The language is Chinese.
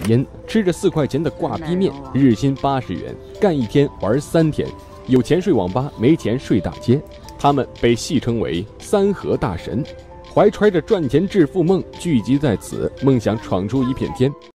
烟，吃着4块钱的挂逼面，日薪80元，干1天玩3天，有钱睡网吧，没钱睡大街。他们被戏称为3和大神，怀揣着赚钱致富梦，聚集在此，梦想闯出一片天。